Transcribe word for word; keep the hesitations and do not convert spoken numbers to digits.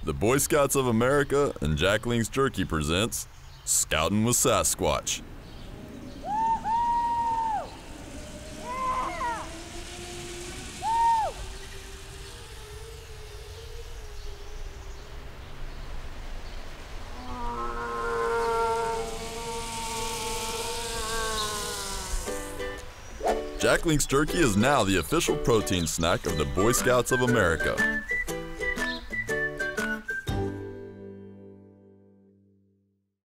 The Boy Scouts of America and Jack Link's Jerky presents Scoutin' with Sasquatch. Jack Link's Jerky is now the official protein snack of the Boy Scouts of America.